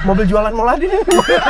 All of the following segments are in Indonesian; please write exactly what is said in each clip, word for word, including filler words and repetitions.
mobil jualan Moladin ini.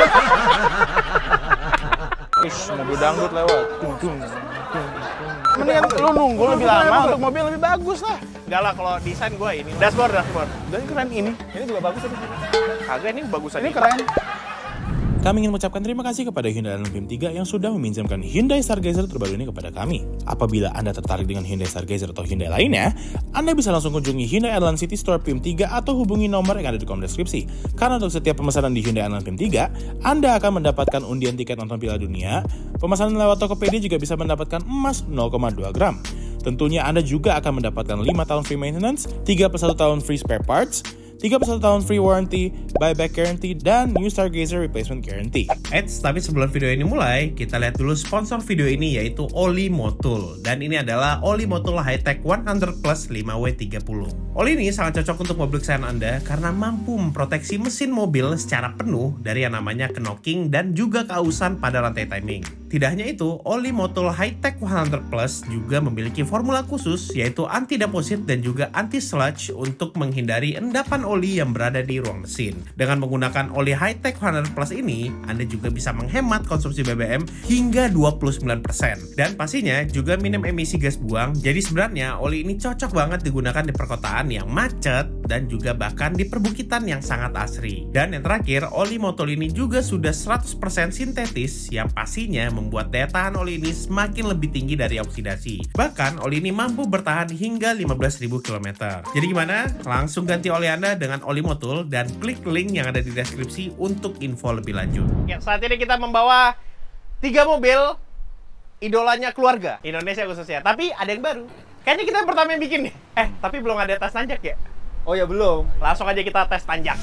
Ish, mobil dangdut lewat. Tung, tung, tung, tung. Mendingan lu nunggu lebih lama untuk mobil lebih bagus lah. Enggak lah, kalau desain gua ini. Dashboard, dashboard. Dan keren ini. Ini juga bagus tadi. Kagak, ini bagusan ini. Keren. Kami ingin mengucapkan terima kasih kepada Hyundai Island V I M tiga yang sudah meminjamkan Hyundai Stargazer terbaru ini kepada kami. Apabila Anda tertarik dengan Hyundai Stargazer atau Hyundai lainnya, Anda bisa langsung kunjungi Hyundai Island City Store V I M tiga atau hubungi nomor yang ada di kolom deskripsi. Karena untuk setiap pemesanan di Hyundai Island V I M tiga, Anda akan mendapatkan undian tiket nonton Piala Dunia. Pemesanan lewat Tokopedia juga bisa mendapatkan emas nol koma dua gram. Tentunya Anda juga akan mendapatkan lima tahun free maintenance, tiga plus satu tahun free spare parts, tiga plus satu tahun free warranty, buyback guarantee, dan new Stargazer replacement guarantee. Eits, tapi sebelum video ini mulai, kita lihat dulu sponsor video ini yaitu Oli Motul. Dan ini adalah Oli Motul High-Tech seratus Plus lima W tiga puluh. Oli ini sangat cocok untuk mobil kesayangan Anda karena mampu memproteksi mesin mobil secara penuh dari yang namanya knocking dan juga keausan pada rantai timing. Tidak hanya itu, Oli Motul High-Tech seratus Plus juga memiliki formula khusus yaitu anti-deposit dan juga anti-sludge untuk menghindari endapan oli yang berada di ruang mesin. Dengan menggunakan oli High-Tech seratus Plus ini, Anda juga bisa menghemat konsumsi B B M hingga dua puluh sembilan persen. Dan pastinya juga minim emisi gas buang, jadi sebenarnya oli ini cocok banget digunakan di perkotaan yang macet dan juga bahkan di perbukitan yang sangat asri. Dan yang terakhir, oli Motul ini juga sudah seratus persen sintetis yang pastinya membuat daya tahan oli ini semakin lebih tinggi dari oksidasi. Bahkan, oli ini mampu bertahan hingga lima belas ribu kilometer. Jadi gimana? Langsung ganti oli Anda dengan Oli Motul dan klik link yang ada di deskripsi untuk info lebih lanjut. Ya, saat ini kita membawa tiga mobil idolanya keluarga Indonesia khususnya. Tapi ada yang baru. Kayaknya kita pertama yang bikin nih. Eh, tapi belum ada tes tanjak ya? Oh ya belum. Langsung aja kita tes tanjak.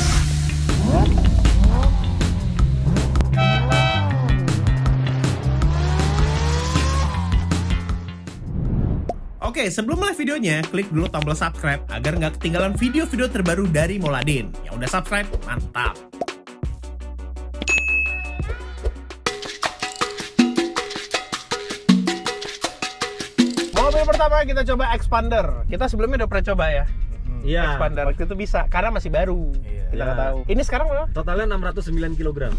Oke, sebelum mulai videonya, klik dulu tombol subscribe agar nggak ketinggalan video-video terbaru dari Moladin. Yang udah subscribe, mantap! Mobil pertama kita coba Expander. Kita sebelumnya udah pernah coba ya? Iya. Expander waktu itu bisa, karena masih baru. Iya. Kita nggak Ya. tahu. Ini sekarang berapa? Totalnya enam ratus sembilan kilogram.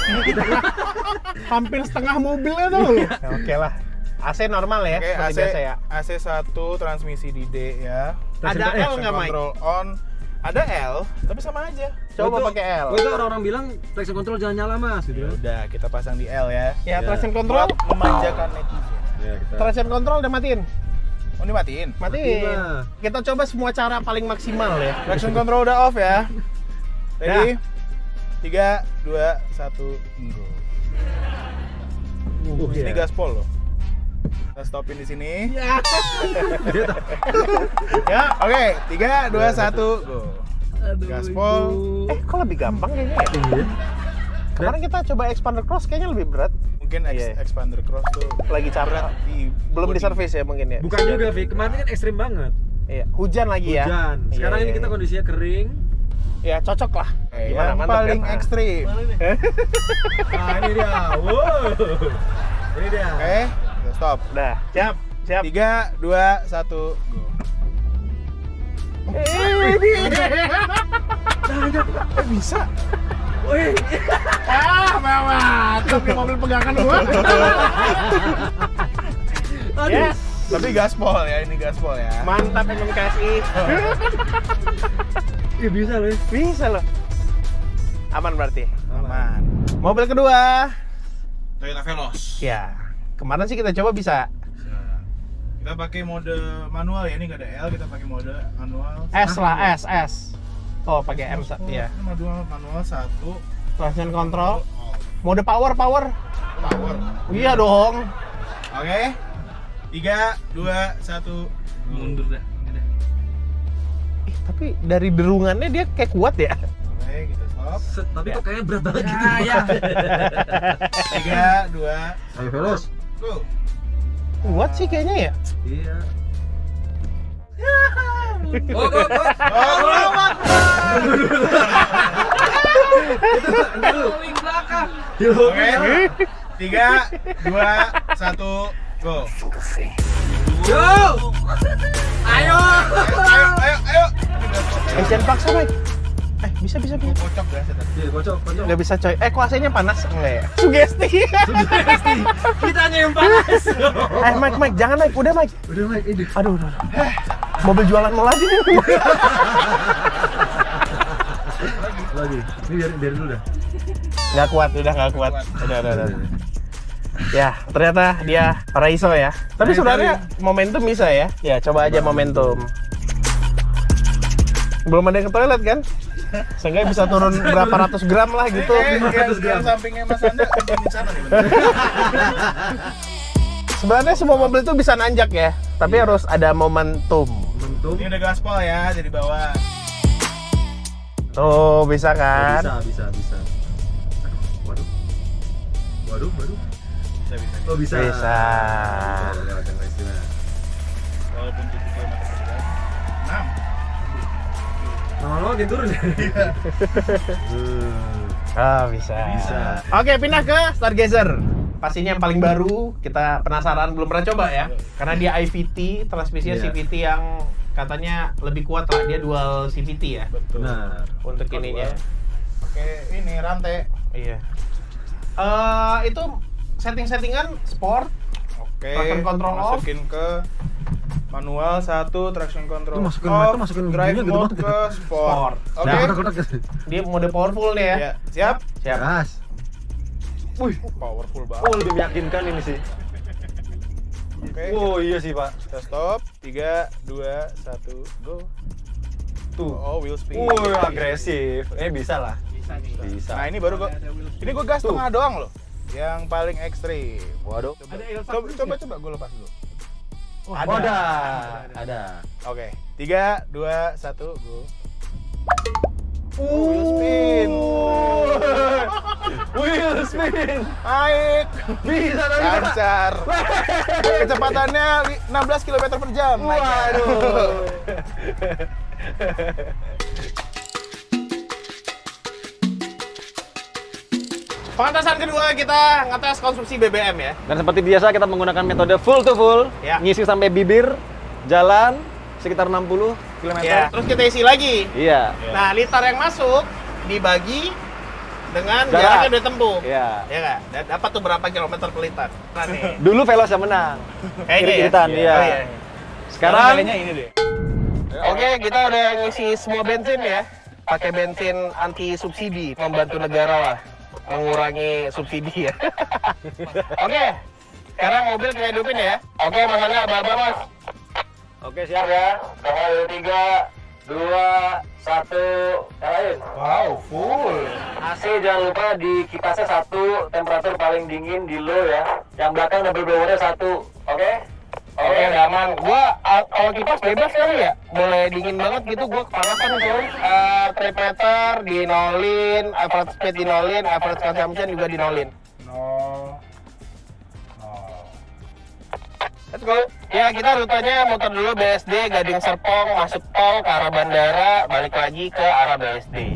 Hampir setengah mobilnya tuh. Ya, oke lah. A C normal ya, Oke, seperti A C, biasa ya. A C satu, transmisi di D ya. Ada L nggak, Mike? Control on. Ada L, tapi sama aja. Coba Itu- pakai L. Oh, itu orang-orang bilang traction control jangan nyala mas gitu. Ya udah, kita pasang di L ya. Ya, Ya. traction control. Buat memanjakan netizen. Ya, kita. Traction control udah matiin. Oh, ini matiin. Matiin. Matiin lah. Kita coba semua cara paling maksimal ya. Traction control udah off ya. Ready? Ya. tiga, dua, satu, go. Uh, Ini iya. gaspol loh. Kita stopin di sini. Ya. Ya. Oke, tiga, dua, satu, go. Aduh, Gaspol. Ibu. Eh, kok lebih gampang kayaknya ya? Iya. Kemarin kita coba Expander Cross kayaknya lebih berat. Mungkin ex- Iya. expander cross tuh Lagi capek. berat di Belum body. di servis ya mungkin ya. Bukan juga, Vi. Kemarin kan ekstrim banget. Iya, hujan lagi ya. Hujan. Sekarang Iya, ini iya, kita iya. kondisinya kering. Ya cocok lah. Eh, Gimana? yang Mantap paling kan? ekstrim. Nah, ini dia. Wow. Ini dia. Oke, kita stop. Udah, siap, siap. Tiga, dua, satu, go. Eh, ini. Eh, bisa. Wih. Ah, mantap nih mobil pegangan gua. Aduh. Yes. Tapi gaspol ya, ini gaspol ya. Mantap M M K S I. Iya bisa loh. Bisa loh. Aman berarti. Aman. Mobil kedua. Toyota Veloz. Ya. Kemarin sih kita coba bisa Kita pakai mode manual ya, ini nggak ada L, kita pakai mode manual. S lah, S, S. Oh, pakai M Oh, ya. ini manual manual satu. Traction control. Oh, Mode power, power. power. Iya dong. Oke. Tiga, dua, satu. Mundur dah. Eh, tapi dari derungannya dia kayak kuat ya. Oke, kita stop. Set, tapi Ya. kok kayaknya berat banget gitu. ya. Tiga, dua, Ayo Veloz. go. Kuat sih kayaknya ya. Iya. Oh, go, go. Oh, lewat. Rolling belakang. Oke. Tiga, dua, satu, go. Yo. Ayo. Ayo, ayo, ayo. Eh, jangan paksa, Mike. Eh, Bisa, bisa, bisa. Kocok dah saya tadi. Iya, kocok, kocok. Nggak bisa coy. Eh, kuasanya panas enggak ya? Sugesti. Kitanya yang panas. eh, Mike, Mike, jangan Mike. Udah Mike. Udah, Mike, ini. Aduh, aduh. aduh. Mobil jualan mau lagi nih. Lagi. Ini biar biar dulu dah. Nggak kuat, udah nggak kuat. Udah, udah, udah. Ya, ternyata dia Raiso ya. Tapi sebenarnya momentum bisa ya. Ya, coba aja momentum. Belum ada yang ke toilet kan? Seenggaknya bisa turun berapa ratus gram lah gitu. Kayak yang sampingnya Mas Anda di sana nih. Sebenarnya semua mobil itu bisa nanjak ya, tapi harus ada momentum. Momentum. Ini udah gaspol ya, jadi bawah. Tuh, bisa kan? Bisa, bisa, bisa. Waduh. Waduh, waduh. Bisa bisa. Oh, bisa. Bisa. Bisa, lewat yang istilah. Walaupun tujuh kilometer per jam. enam. Lama-lama makin turun ya? Ah, bisa. Bisa. Oke, pindah ke Stargazer. Pastinya yang paling baru, kita penasaran, belum pernah coba ya. Karena dia I V T, transmisinya Iya. C V T yang katanya lebih kuat lah, dia dual C V T ya. Betul. Benar. Untuk ininya. Pakai ini rantai. Iya. Eh, itu setting-settingan sport. Oke. Traction control off. Masukin ke manual satu, traction control Itu masukin- off, itu masukin drive ujungnya gitu mode banget ke sport. Sport. Oke. Nah, kotak-kotak. Dia mode powerful nih ya. Ya, siap. Siap. Gas. Wih, powerful banget. Oh, lebih meyakinkan ini sih. Oke. Oh iya sih pak. Kita stop. tiga, dua, satu, go. Tuh. Oh, wheel speed. Wih agresif. Eh bisa lah. Bisa nih. Bisa. Nah, ini baru gua. Ini gua gas Tuh. tengah doang loh. Yang paling ekstrim. Waduh. Coba, Ada Elsa coba, Cruz coba, ya? coba gua lepas dulu. Oh, ada. Ada. Oke. tiga, dua, satu, go. Oh, wheel spin. Wheel spin. Naik. Bisa tadi pak. Lancar. Kecepatannya li- enam belas kilometer per jam. naiknya. Waduh. Pengetesan kedua kita ngetes konsumsi B B M ya. Dan seperti biasa kita menggunakan metode full to full. Ya. Ngisi sampai bibir. Jalan sekitar enam puluh kilometer. Ya. Terus kita isi lagi. Iya. Nah, liter yang masuk dibagi dengan Jarak. jarak yang udah tempuh. Iya. Ya nggak? Dan dapat tuh berapa kilometer per liter. Nah, nih. Dulu Veloz yang menang. Kayaknya ya. Irit-iritan, iya. Oh, iya. Sekarang ini deh. Oke, kita udah ngisi semua bensin ya. Pakai bensin anti subsidi, membantu negara lah mengurangi subsidi ya. Oke, sekarang mobil kita hidupin ya. Oke, Mas Anda, abang Mas. Oke siap ya. tiga, dua, satu, nyalain. Wow, full. A C jangan lupa di kipasnya satu, temperatur paling dingin di low ya. Yang belakang double blowernya satu, oke? Oke, udah aman. Gua uh, kalau kipas bebas kali ya. Boleh dingin banget gitu, gua kepanasan soalnya. Uh, trip meter dinolin, average speed dinolin, average consumption juga dinolin. No. Let's go. Ya, kita rutenya muter dulu B S D, Gading Serpong, masuk tol ke arah bandara, balik lagi ke arah B S D.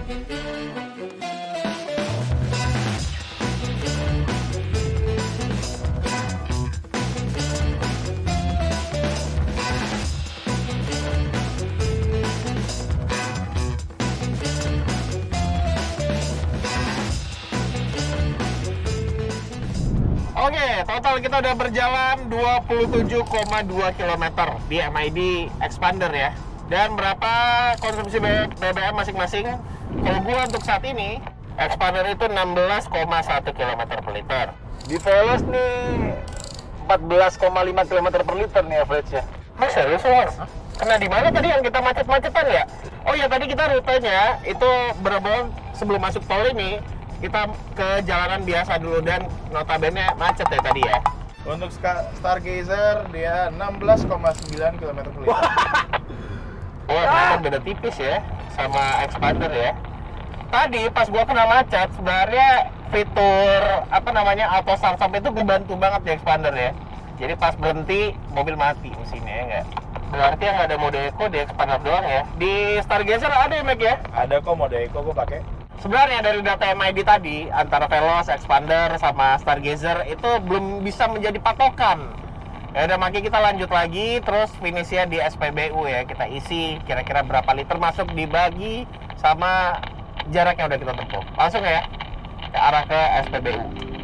Oke, total kita udah berjalan dua puluh tujuh koma dua kilometer di M I D Expander ya. Dan berapa konsumsi B B M masing-masing? Kalau gua untuk saat ini, Expander itu enam belas koma satu kilometer per liter. Di Veloz nih empat belas koma lima kilometer per liter nih average-nya. Mas, serius mas? Kena di mana tadi yang kita macet-macetan ya? Oh ya, tadi kita rutenya itu bener-bener sebelum masuk tol ini, kita ke jalanan biasa dulu dan notabene macet ya tadi ya. Untuk Ska- Stargazer dia enam belas koma sembilan kilometer per liter. Wah, ternyata beda tipis ya sama Expander ya. Tadi pas gua kena macet, sebenarnya fitur apa namanya auto start stop itu membantu banget di Expander ya. Jadi pas berhenti mobil mati mesinnya ya nggak. Berarti yang nggak ada mode eco di Expander doang ya. Di Stargazer ada ya Mac ya? Ada kok mode eco gua pakai. Sebenarnya dari data M I D tadi antara Veloz, Expander sama Stargazer itu belum bisa menjadi patokan. Ya udah, makanya kita lanjut lagi terus finishnya di S P B U ya. Kita isi kira-kira berapa liter masuk dibagi sama jarak yang udah kita tempuh. Langsung ya ke arah ke S P B U.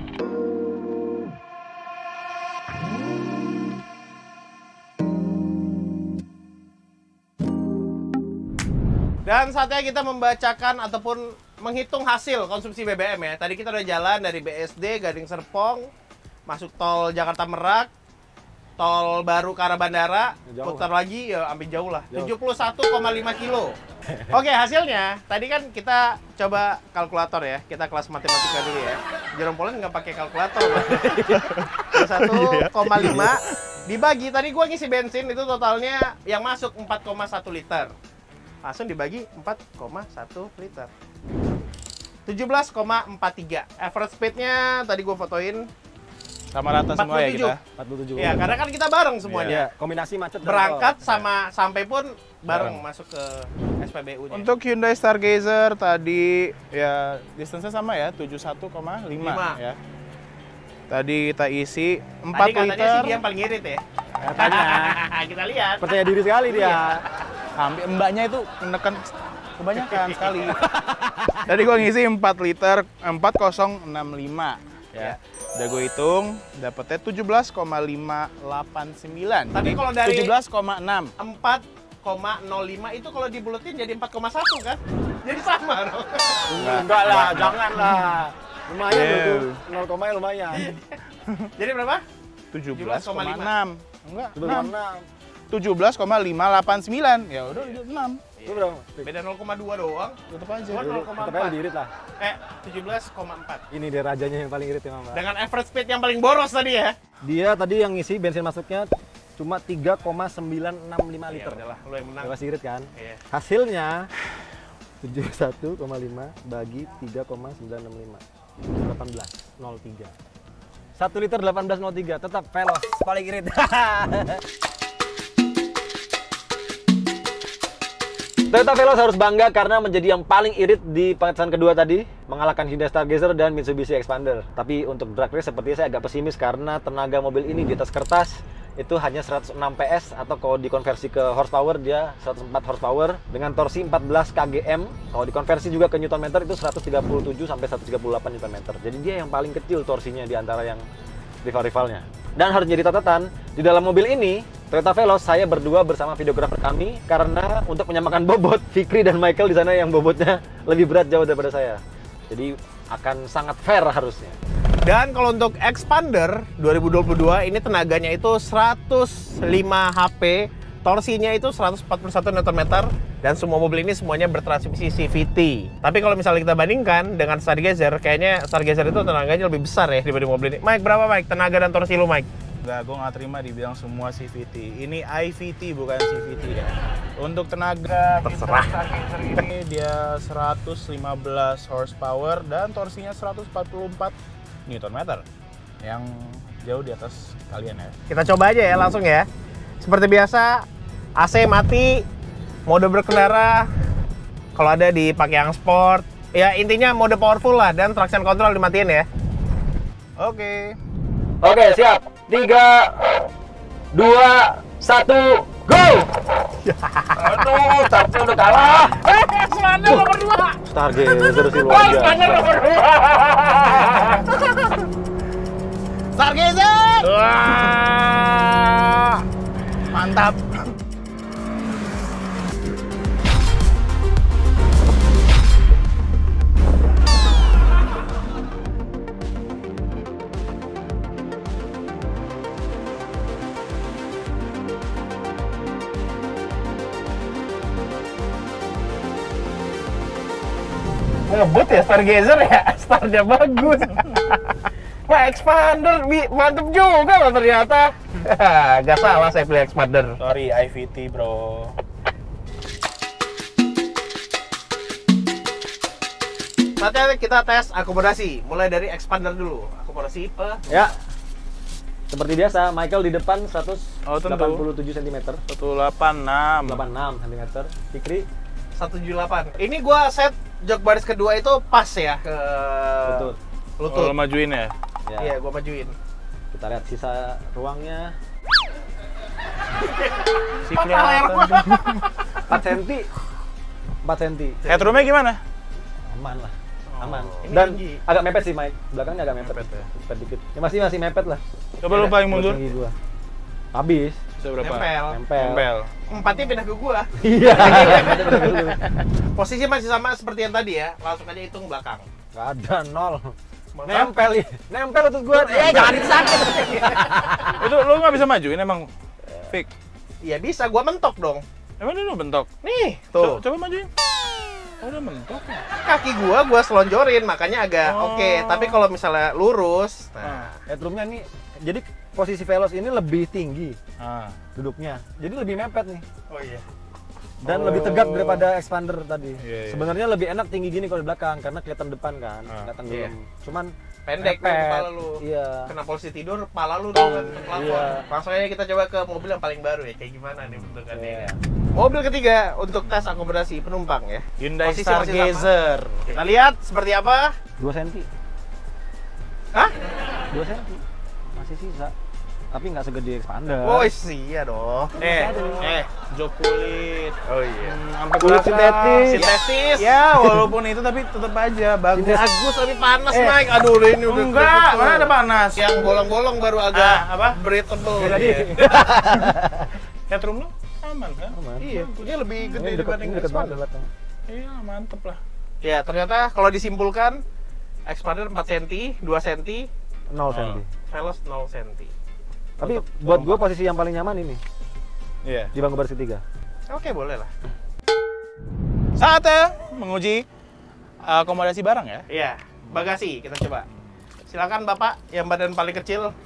Dan saatnya kita membacakan ataupun menghitung hasil konsumsi B B M ya. Tadi kita udah jalan dari B S D, Gading Serpong, masuk tol Jakarta Merak, tol baru ke arah bandara, jauh. Putar lagi ya ambil jauh lah, jauh. tujuh puluh satu koma lima kilo. Oke, hasilnya tadi kan kita coba kalkulator ya, kita kelas matematika dulu ya. Jerome Polen nggak pakai kalkulator. satu koma lima dibagi, tadi gua ngisi bensin itu totalnya yang masuk empat koma satu liter. Langsung dibagi empat koma satu liter. tujuh belas koma empat tiga. Average speednya tadi gue fotoin sama rata semua ya kita. empat puluh tujuh. Ya, karena kan kita bareng semuanya. Ya, kombinasi macet berangkat sama sampai pun bareng, bareng masuk ke S P B U-nya. Untuk Hyundai Stargazer tadi ya distance-nya sama ya, tujuh puluh satu koma lima ya. Tadi kita isi empat tadi liter. Tadi katanya sih dia yang paling irit ya. Katanya. Kita lihat. Percaya diri sekali dia. Hampir mbaknya itu menekan kebanyakan sekali. Tadi gua ngisi empat liter, empat nol enam lima ya. Udah gue hitung, dapetnya tujuh belas koma lima delapan sembilan. Tapi kalau dari tujuh belas koma enam. empat koma nol lima itu kalau dibulutin jadi empat koma satu kan? Jadi sama dong. Enggak, Enggak lah, jangan lah. Lumayan yeah. Itu, nol koma lumayan. Jadi berapa? tujuh belas koma enam. Enggak, enam. tujuh belas koma lima delapan sembilan. Ya udah enam. Itu berapa? Beda nol koma dua doang. Tetep aja. nol koma empat. Tetep irit lah. Eh, tujuh belas koma empat. Ini dia rajanya yang paling irit ya, Mama. Dengan average speed yang paling boros tadi ya. Dia tadi yang ngisi bensin masuknya cuma tiga koma sembilan enam lima liter. Ya udahlah, lu yang menang. Masih irit kan? Iya. Hasilnya tujuh puluh satu koma lima bagi tiga koma sembilan enam lima. delapan belas nol tiga. satu liter delapan belas nol tiga, tetap Veloz paling irit. Toyota Veloz harus bangga karena menjadi yang paling irit di pesan kedua tadi, mengalahkan Hyundai Stargazer dan Mitsubishi Expander. Tapi untuk drag race sepertinya saya agak pesimis karena tenaga mobil ini di atas kertas itu hanya seratus enam P S atau kalau dikonversi ke horsepower dia seratus empat horsepower dengan torsi empat belas kilogram. Kalau dikonversi juga ke Newton meter itu seratus tiga puluh tujuh sampai seratus tiga puluh delapan Newton meter. Jadi dia yang paling kecil torsinya di antara yang rival-rivalnya. Dan harus jadi catatan, di dalam mobil ini Toyota Veloz saya berdua bersama videografer kami karena untuk menyamakan bobot, Fikri dan Michael di sana yang bobotnya lebih berat jauh daripada saya. Jadi akan sangat fair harusnya. Dan kalau untuk Expander dua ribu dua puluh dua ini tenaganya itu seratus lima H P, torsinya itu seratus empat puluh satu Newton meter dan semua mobil ini semuanya bertransmisi C V T. Tapi kalau misalnya kita bandingkan dengan Stargazer, kayaknya Stargazer itu tenaganya lebih besar ya dibanding mobil ini. Mike, berapa Mike tenaga dan torsi lu Mike? Enggak, gue nggak terima dibilang semua C V T. Ini I V T bukan C V T ya. Untuk tenaga terserah. Stargazer ini dia seratus lima belas horsepower dan torsinya seratus empat puluh empat Newton meter. Yang jauh di atas kalian ya. Kita coba aja ya langsung ya. Seperti biasa, A C mati, mode berkendara kalau ada dipakai yang sport. Ya intinya mode powerful lah dan traction control dimatiin ya. Oke. Oke, siap. tiga, dua, satu, go! Aduh, startnya udah kalah. Eh, Expander nomor dua. Stargazer sih luar biasa. Expander nomor dua. Stargazer. Wah, mantap. Ngebut ya Stargazer ya, startnya bagus. Wah, Expander mantep juga loh ternyata. Gak salah saya pilih Expander. Sorry, I V T bro. Saatnya kita tes akomodasi. Mulai dari Expander dulu. Akomodasi pe. Ya. Seperti biasa, Michael di depan seratus delapan puluh tujuh oh, sentimeter. seratus delapan puluh enam. delapan puluh enam sentimeter. Fikri seratus tujuh puluh delapan. Ini gua set jok baris kedua itu pas ya ke lutut. Lutut. Oh, majuin ya? Ya. Iya, gua majuin. Kita lihat sisa ruangnya. Si kelihatan. empat sentimeter. empat senti. Headroomnya gimana? Aman lah. Aman. Ini Dan tinggi. agak mepet sih, Mike. Belakangnya agak mepet. Mepet ya. Mepet dikit. Ya masih masih mepet lah. Coba lu paling mundur. Buat tinggi gua. Habis. Seberapa? Nempel. Nempel. Nempel. Empatnya pindah ke gua. Iya. Posisi masih sama seperti yang tadi ya. Langsung aja hitung belakang. Gak ada nol. Nempel ih. Nempel lutut gua. Eh jangan disakit. Itu lu nggak bisa majuin emang? Fik. Iya bisa, gua mentok dong. Emang lu bentok? Nih, Coba, tuh. coba majuin. Oh, udah mentok ya? Kaki gua gua selonjorin, makanya agak Oh. oke. Tapi kalau misalnya lurus, nah, Headroomnya nih, jadi posisi Veloz ini lebih tinggi Ah. duduknya. Jadi lebih mepet nih. oh iya. Dan Oh. lebih tegak daripada Expander tadi. Iya, iya. Sebenarnya lebih enak tinggi gini kalau di belakang karena kelihatan depan kan, Ah, kelihatan iya. belum. Cuman Pendek tuh mepet. kepala lu. Iya. Kena posisi tidur, kepala lu dong kan ke plafon. Iya. Langsung aja kita coba ke mobil yang paling baru ya, kayak gimana nih bentukannya. Iya. ya. Mobil ketiga untuk tes akomodasi penumpang ya. Hyundai Posisi masih Stargazer. Kita lihat seperti apa. dua senti. Hah? dua senti. Masih sisa. Tapi nggak segede Expander. Oh iya dong. Eh, eh, jok kulit. Oh iya. Hmm, sampai Kulit belakang. sintetis. Sintetis. Ya, walaupun itu tapi tetap aja bagus. Bagus tapi panas, Eh. Mike. Aduh, ini udah Enggak, betul. mana ada panas. Yang bolong-bolong baru agak Ah, apa? breathable. Jadi Iya. Headroom lu aman kan? aman. Iya, ini lebih Ini gede dekat, dibanding ini dekat banget Expander. belakang. Iya, mantep lah. Ya, ternyata kalau disimpulkan Expander empat senti, dua senti, nol senti. Veloz nol senti. Tapi buat gue posisi yang paling nyaman ini Iya. di bangku baris ketiga. Oke, boleh lah. Saatnya menguji akomodasi barang ya. Iya, bagasi kita coba. Silakan Bapak yang badan paling kecil.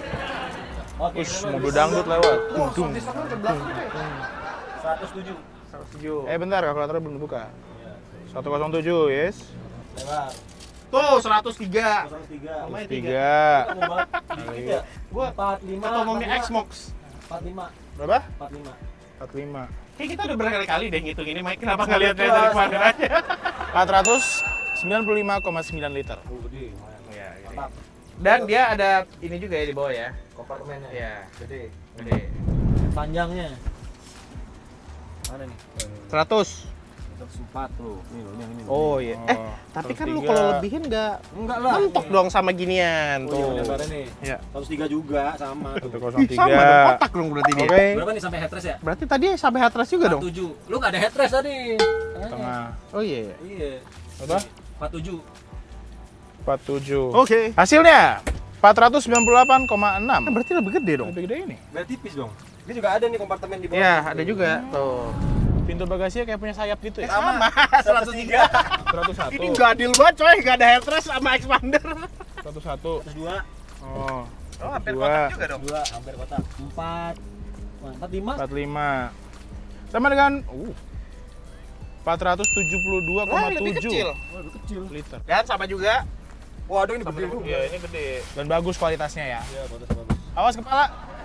Ush, mobil dangdut lewat. Oh, sound design ke belakang tuh ya. seratus tujuh. seratus tujuh. Eh bentar, kalkulatornya belum dibuka. seratus tujuh, yes. Lewat. Tuh, seratus tiga. seratus tiga. Lumayan tiga. Iya. Gua empat puluh lima. Atau mobil X-Mox. empat puluh lima. Berapa? empat puluh lima. empat puluh lima. Kayak kita udah berkali-kali deh ngitung ini, Mike. Kenapa nggak lihat dari kemarin aja? empat ratus sembilan puluh lima koma sembilan liter. Oh, gede. lumayan. Iya, gini. Mantap. Dan dia ada ini juga ya di bawah ya. Kompartemennya. Iya, Gede. gede. Panjangnya. Mana nih? seratus. seratus empat tuh. Nih loh, ini yang ini. Oh iya. Eh, Oh, tapi kan seratus lu tiga. kalau lebihin nggak Enggak lah. mentok dong sama ginian Oh, iya, tuh. lebarnya nih. Iya. seratus tiga juga sama satu tuh. kosong Ih, tiga. sama dong, kotak dong berarti dia. Oke. Berapa nih sampai headrest ya? Berarti tadi sampai headrest juga dong. empat puluh tujuh. Lu nggak ada headrest tadi. Tengah. Oh iya. Iya. Apa? empat puluh tujuh. empat puluh tujuh. Oke. Hasilnya empat ratus sembilan puluh delapan koma enam. Berarti lebih gede dong. Lebih gede ini. Berarti tipis dong. Ini juga ada nih kompartemen di bawah. Iya, ada juga. Tuh. Pintu bagasinya kayak punya sayap gitu ya. Sama, seratus tiga. seratus satu. Ini nggak adil banget coy, nggak ada headrest sama Expander. seratus satu. seratus dua. Oh. Oh, hampir Dua. kotak juga dong. dua hampir kotak. empat. Wah, empat lima. empat puluh lima. Sama dengan uh empat ratus tujuh puluh dua koma Wah, lebih tujuh kecil. Wah, lebih kecil. liter. Dan sama juga. Waduh, ini gede juga. Iya, ini gede. Dan bagus kualitasnya ya. Iya, bagus bagus. Awas kepala.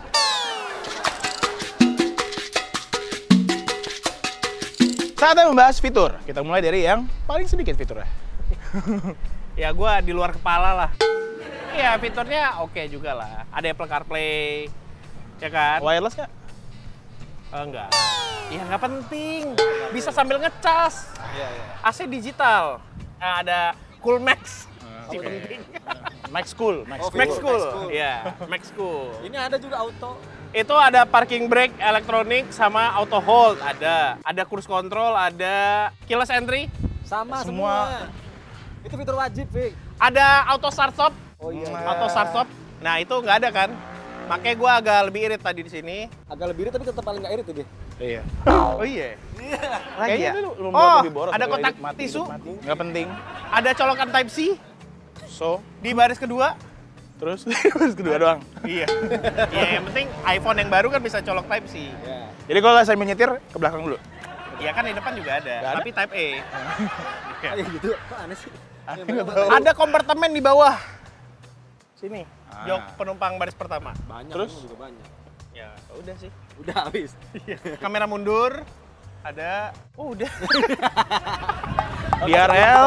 Saatnya membahas fitur. Kita mulai dari yang paling sedikit fiturnya. Ya gua di luar kepala lah. Iya, fiturnya oke juga lah. Ada Apple CarPlay, ya kan? Wireless nggak? Oh, enggak. Ya nggak penting. Bisa sambil ngecas. Iya, iya. A C digital. Nah, ada Cool Max. Si penting. Max Cool. Max Oh, Cool. Max Max Cool. Cool. Iya, Max Cool. Ini ada juga auto. Itu ada parking brake elektronik sama auto hold ada. Ada cruise control, ada keyless entry, Sama Semua. semua. Itu fitur wajib, Vic. ada auto start stop. Oh iya. Auto start stop. Nah, itu nggak ada kan? Makanya gua agak lebih irit tadi di sini. Agak lebih irit tapi tetap paling nggak irit tuh dia. Iya. Oh iya. Lagi Kayaknya ya? itu belum Oh, lebih boros. ada Udah kotak hidup mati, tisu. hidup mati. Nggak penting. Ada colokan Type C So, di baris kedua. terus terus kedua doang. Iya. Ya, yang penting iPhone yang baru kan bisa colok Type C. Iya. Jadi kalau saya menyetir ke belakang dulu. Iya kan di depan juga ada, Nggak ada? tapi Type A. Ah, iya gitu. Kok aneh sih? Ada kompartemen di bawah. Sini. Ah. Jok penumpang baris pertama. Banyak, Terus? ini juga banyak. Ya, udah sih. Udah habis. Kamera mundur. Ada. Oh, udah. D R L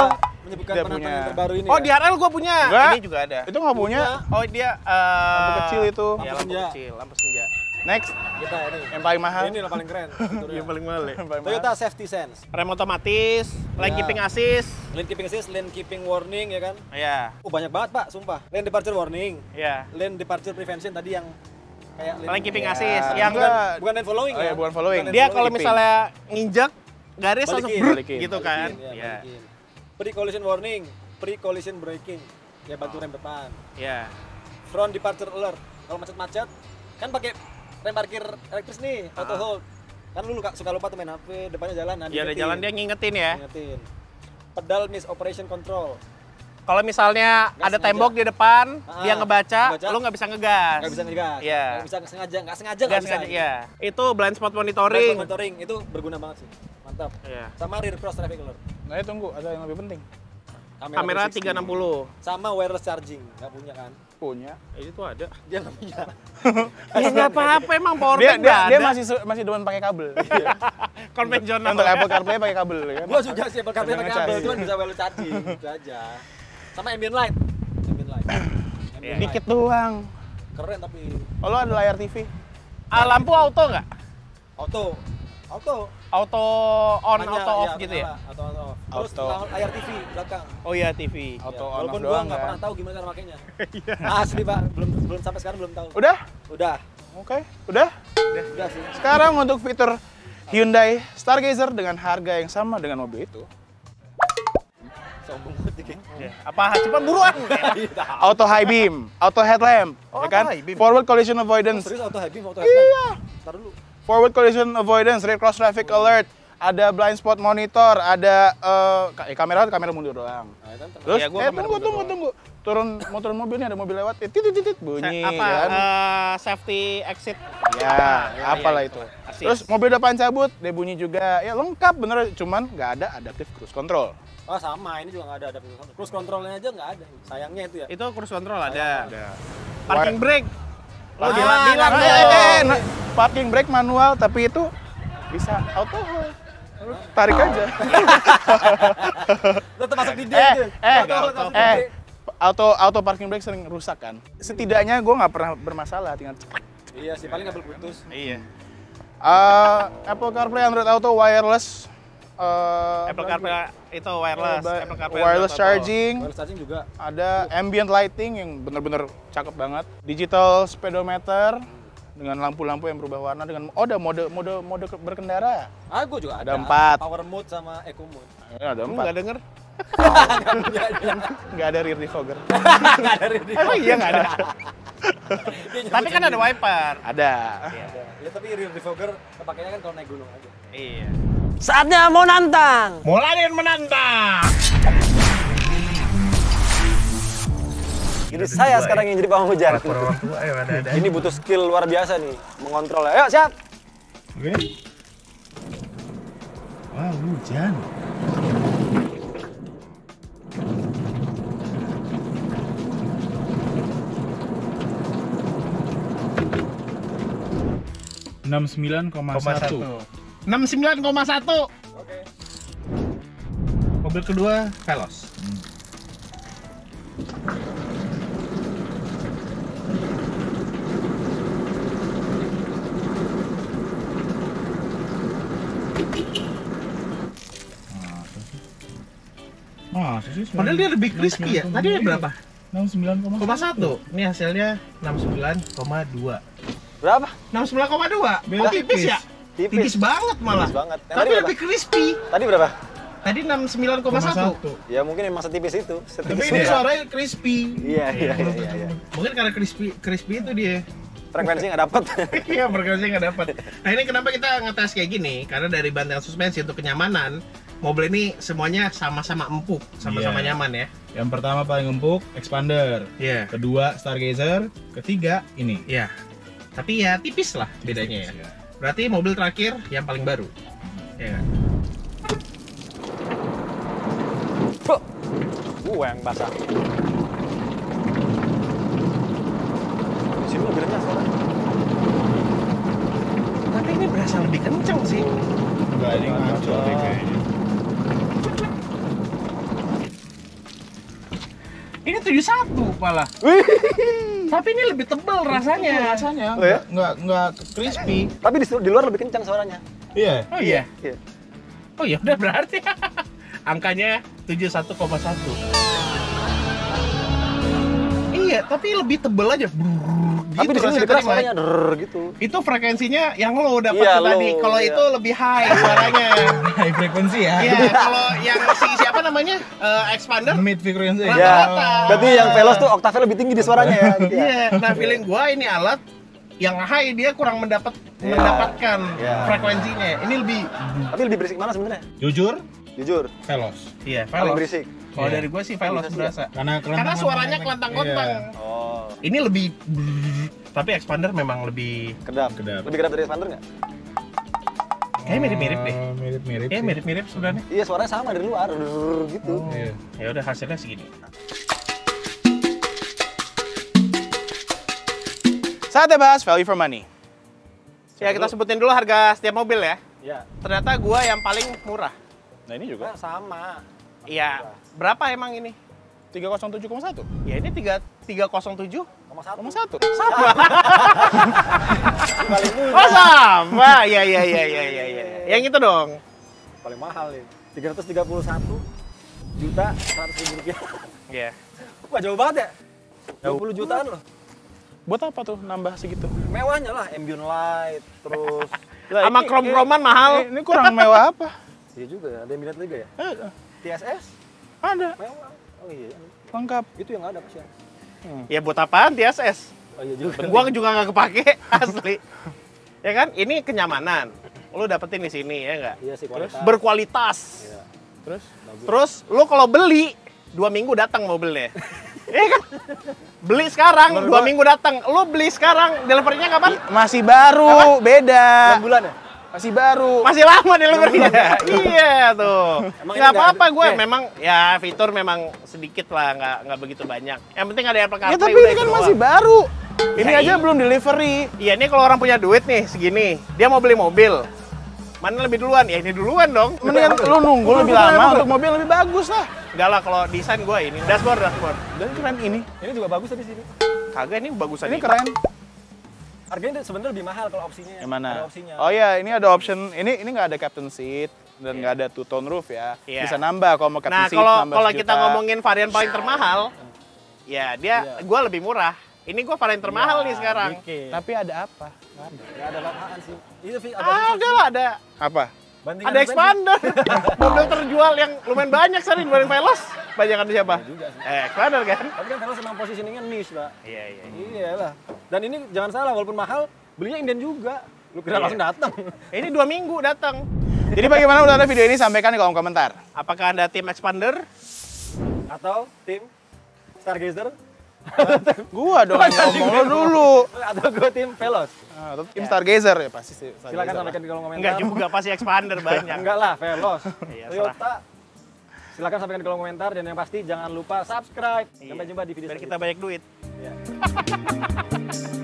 menyebutkan Dia penantang punya. yang terbaru ini. Oh, ya? di R L gua punya. Enggak. Ini juga ada. Itu nggak punya. Oh, dia uh, Lampu kecil itu. Ya, Lampu lampu senja. kecil, lampu senja. Next, Kita ini. yang paling mahal. Ini yang paling keren. fiturnya. Yang paling mahal ya. Yang paling Toyota mahal. Safety Sense. Rem otomatis, lane Ya. keeping assist. Lane keeping assist, lane keeping warning ya kan. Iya. Oh banyak banget pak, sumpah. Lane departure warning, Iya. lane departure prevention tadi yang kayak Lane keeping Ya. assist Yang yang enggak. kan bukan lane following Oh ya. ya, bukan following. lane dia kalau keeping. misalnya nginjek garis langsung Balikin. brut Balikin. gitu kan. Balikin, ya, Iya. balikin. Pre-collision warning, pre-collision braking. Ya bantu rem depan. Iya. Front departure alert. Kalau macet-macet kan pakai rem parkir elektris nih, auto Ah. hold. Kan lu luka- suka lupa tuh main H P, depannya jalan, nah Ya udah diingetin. jalan dia ngingetin ya. Ingetin. Pedal miss operation control. Kalau misalnya Nggak ada sengaja. tembok di depan, Ah, dia ngebaca, ngebaca. lu nggak bisa ngegas. Nggak bisa ngegas. Iya. Nggak bisa sengaja, nggak sengaja Nggak nggak bisa. sengaja, iya. Itu blind spot Blind monitoring. spot monitoring itu berguna banget sih. Mantap. Iya. Sama rear cross traffic alert. Nah, ya, tunggu, ada yang lebih penting. Kamera tiga tiga enam puluh. Sama wireless charging, nggak punya kan? Punya. Eh, itu ada. Dia nggak punya. Ya nggak apa-apa emang power Dia bank dia, nggak dia ada. masih su- masih demen pakai kabel. konvensional. Untuk Apple CarPlay pakai kabel ya kan. Gua juga sih Apple CarPlay Sambil pakai kabel, ngecas. cuman bisa wireless charging, itu aja. Sama ambient light. Ambient light. Ambient light. Dikit doang. Keren tapi Oh, lo ada layar T V? Ah, lampu auto nggak? auto. Auto. Auto on, Hanya, auto off iya, gitu ya? menyala. Auto on off. Terus Auto. layar T V belakang. Oh iya, T V. Auto Ya, on walaupun off gua doang nggak kan? pernah tahu gimana cara makainya. Asli pak, belum belum sampai sekarang belum tahu. Udah? Udah. Oke, udah. Udah sih. Sekarang untuk fitur Hyundai Stargazer dengan harga yang sama dengan mobil itu. Sombong banget nih. Ya, apa? Cepat buruan. Auto high beam, auto headlamp, Oh, ya kan? auto high beam. Forward collision avoidance, Serius auto high beam, auto headlamp? Iya. Ntar dulu. forward collision avoidance, rear cross traffic alert, ada blind spot monitor, ada eh, ka- eh, kamera kamera mundur doang. Nah, itu kan tenang. Terus Iya, gua eh, kamera tunggu mundur tunggu doang. tunggu. Turun mau turun mobil nih ada mobil lewat, eh, titit titit bunyi apa? kan. eh, safety exit. Ya, ya, apalah ya, itu. Assist. Terus mobil depan cabut, dia bunyi juga. Ya lengkap bener, cuman nggak ada adaptive cruise control. Oh sama, ini juga nggak ada ada cruise controlnya aja nggak ada. Sayangnya itu ya. Itu cruise control ada. Ada. Parking brake. Lo Ah, bilang bilang nah, dong. eh, eh, nah, parking brake manual tapi itu bisa auto hold. Lu tarik aja. Tetap masuk di D eh, itu. eh, Auto hold, masuk di eh, D. auto auto parking brake sering rusak kan. Setidaknya gue nggak pernah bermasalah tinggal. Iya sih, paling nggak putus. Iya. Uh, Apple CarPlay, Android Auto, wireless. Uh, Apple CarPlay itu wireless. ba- Apple CarPlay wireless Android Auto. charging. Wireless charging juga. Ada ambient lighting yang bener-bener cakep banget. Digital speedometer dengan lampu-lampu yang berubah warna dengan oh ada mode mode mode ke- berkendara. Ah, gue juga ada. Ada empat. Power mode sama eco mode. Eh, ada Lu empat. nggak denger? Nggak ada rear defogger. Nggak ada rear Emang iya nggak ada? Tapi kan ada wiper. Ada. Ya tapi rear defogger pakainya kan kalau naik gunung aja. Iya. Saatnya mau nantang. Mulai menantang. Jadi saya sekarang yang jadi pawang hujan. Ini butuh skill luar biasa nih mengontrol. Ayo siap. Oke. Wah, hujan. enam puluh sembilan koma satu. enam puluh sembilan koma satu. Oke. Mobil kedua Veloz. Masa sih? Padahal dia lebih crispy ya. Tadi berapa? enam puluh sembilan koma Koma satu. Ini hasilnya enam puluh sembilan koma dua. Berapa? enam puluh sembilan koma dua. Beda Oh, tipis tipis. ya? Tipis. Tipis banget malah. Tipis banget. Yang Tapi tadi berapa? lebih crispy. Tadi berapa? Tadi enam puluh sembilan koma satu. Ya mungkin emang setipis itu. Tapi Setipis ini itu. suaranya crispy. Iya, iya, iya, iya, iya. Mungkin karena crispy crispy itu dia. Frekuensi nggak dapet. Iya, frekuensi nggak dapat. Nah ini kenapa kita ngetes kayak gini? Karena dari bantal suspensi untuk kenyamanan, mobil ini semuanya sama-sama empuk, sama-sama Iya. nyaman ya. Yang pertama paling empuk, expander. Iya. Kedua, Stargazer. Ketiga, ini. Iya. Tapi ya tipis lah bedanya ya. Berarti mobil terakhir yang paling baru. Ya kan? Gua yang basah. Sini mobilnya soalnya. Tapi ini berasa lebih kenceng sih. Enggak, ini ngaco deh kayaknya. Ini tujuh satu malah. Tapi ini lebih tebal rasanya. Rasanya Oh, ya? nggak nggak crispy. Tapi di, di luar lebih kencang suaranya. Iya. Oh iya. Iya. Oh ya udah berarti angkanya tujuh puluh satu koma satu. Iya, tapi lebih tebel aja. Brrr, Tapi di gitu sini lebih rasanya keras tadi, suaranya, Mike. drrrr, gitu. Itu frekuensinya yang low dapat Iya, tuh tadi. low, Kalau iya. itu lebih high suaranya. High frekuensi ya. Iya, kalau yang si siapa namanya? Eh, expander. Mid frekuensi. Rata- Ya, Rata-rata. berarti yang Veloz tuh oktavnya lebih tinggi di suaranya ya. Gitu ya. Iya, nah feeling gua ini alat yang high dia kurang mendapat Iya. mendapatkan Iya. frekuensinya. Ini lebih Tapi lebih berisik mana sebenarnya? Jujur, Jujur, Veloz. iya, paling Veloz. berisik. Kalau Iya. dari gua sih Veloz Iya sih, berasa. Karena Karena suaranya kelantang-kelantang. Iya. Oh, Ini lebih tapi expander memang lebih kedap. Kedap. Lebih kedap dari expander nggak? kayak mirip-mirip deh. Oh, mirip-mirip. Kayak sih. mirip-mirip sebenarnya. Iya, suaranya sama dari luar, drrrr, gitu. Iya. Ya udah hasilnya segini. Saatnya bahas value for money. Ya kita sebutin dulu harga setiap mobil ya. Iya. Ternyata gua yang paling murah. Nah ini juga Nah, sama. Iya. Berapa emang ini? tiga nol tujuh koma satu. Ya ini tiga tiga nol tujuh Nomor satu. koma satu. Paling Oh murah. sama. Ya ya ya ya ya ya. Yang itu dong. Paling mahal nih. tiga ratus tiga puluh satu juta seratus ribu rupiah. Iya. Wah, jauh banget ya? dua puluh jutaan loh. Buat apa tuh nambah segitu? Mewahnya lah, ambient light, terus Sama ini- krom-kroman mahal. Ini kurang mewah apa? iya juga ya, ada ambient light juga ya. Eh, T S S Ada. mewah. Oh iya, Lengkap. itu yang nggak ada pasien. Ya buat apaan T S S? Oh iya juga. Gua juga nggak kepake asli. Ya kan? Ini kenyamanan. Lu dapetin di sini ya nggak? Iya sih, kualitas. Berkualitas. Iya. Terus? Terus lu kalau beli dua minggu datang mobilnya. Iya kan? Beli sekarang, dua minggu datang. Lu beli sekarang, deliverynya kapan? Masih baru, beda. enam bulan ya? Masih baru. Masih lama deliverynya. Iya tuh. Emang Nggak ini nggak apa-apa ada- gue, eh. memang ya fitur memang sedikit lah, nggak nggak begitu banyak. Yang penting ada Apple CarPlay. Ya tapi udah ini kan itu masih doang. baru. Ini Ya, aja iya. belum delivery. Iya, ini kalau orang punya duit nih segini, dia mau beli mobil. Mana lebih duluan? Ya ini duluan dong. Mendingan lu nunggu lebih lama untuk mobil lebih bagus lah. Enggak lah, kalau desain gue ini dashboard dashboard. Dan keren ini. Ini juga bagus tadi sini. Kagak, ini bagusan Ini keren. Harganya sebenarnya lebih mahal kalau opsinya. Yang mana? Ada opsinya. Oh iya, ini ada option. Ini ini nggak ada captain seat dan nggak ada two tone roof ya. Iya. Bisa nambah kalau mau captain Nah, seat. kalau nambah kalau sejuta. kita ngomongin varian paling termahal, ya dia Iya. gue lebih murah. Ini gue varian termahal nih sekarang. Dikit. Tapi ada apa? Nggak ada. Nggak ada apaan sih. Itu Vi, ada Ah, ada lah ada. Apa? bandingan Ada bensin. expander. Mobil terjual yang lumayan banyak sekarang dibanding Veloz. Banyakan siapa? Eh, expander kan? Tapi kan Veloz emang positioningnya niche, Pak. Iya, iya. Iya lah. Dan ini jangan salah, walaupun mahal, belinya inden juga. Lu kira Iya. langsung datang. Ini dua minggu datang. Jadi bagaimana menurut Anda video ini? Sampaikan di kolom komentar. Apakah Anda tim expander? Atau tim Stargazer. Gua dong yang ngomong lo dulu. Atau gue tim Veloz. Nah, atau tim Stargazer ya pasti sih. Silakan Stargazer lah. sampaikan di kolom komentar. Enggak juga, pasti expander banyak. Enggak lah, Veloz. Iya, Toyota. Silakan sampaikan di kolom komentar dan yang pasti jangan lupa subscribe. Iya. Sampai jumpa di video Biar selanjutnya. kita banyak duit. Iya.